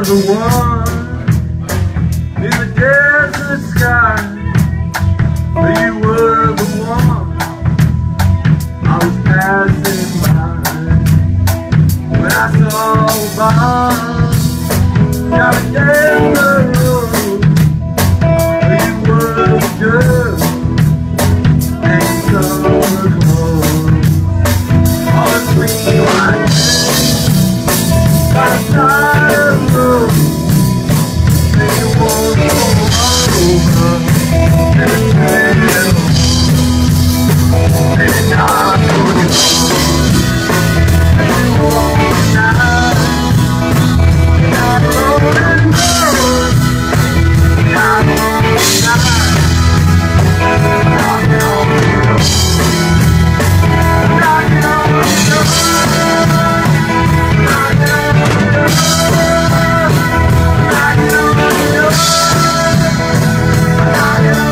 the one in the desert sky. You were the one I was passing by. When I saw a bomb down in the road, you were the girl and summer cold. All the green lights by the side of the road, and you won't go over. And now I know you won't die. Not alone and alone. Not alone and die. Knocking on the door. Knocking on the door. Knocking on the door. Knocking on the door. Knocking on the door.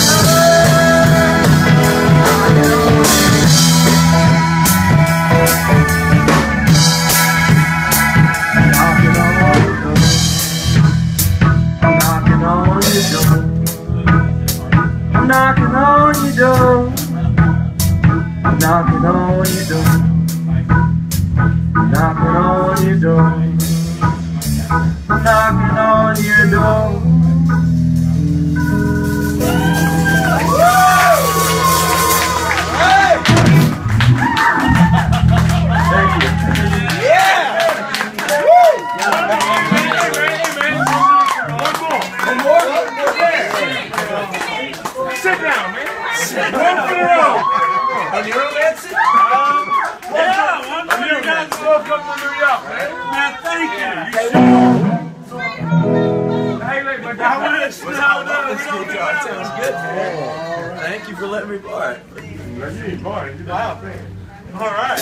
Knocking on your door, knocking on your door, knocking on your door, knocking on your door. Thank you. Yeah! One more? Sit down, man. One for the road. On your own, that's it? Yeah, one for you guys. Welcome to New York, man. Man, thank you. Hey, look, but I want to sit down. Sounds good, man. Thank you for letting me part. Let me part. Wow, man. All right.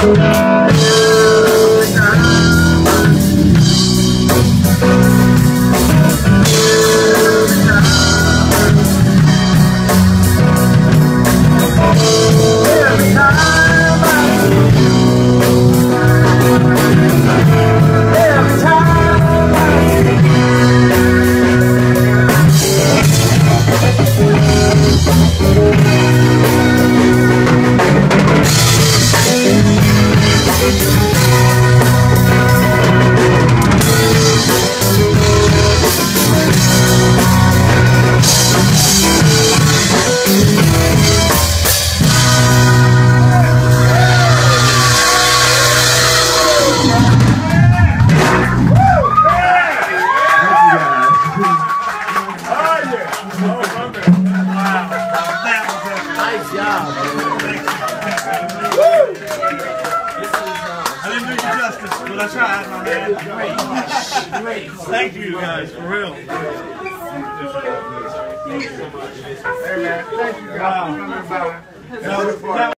I tried, my man. Great. Thank you guys, for real. Hey man, thank you guys for coming by.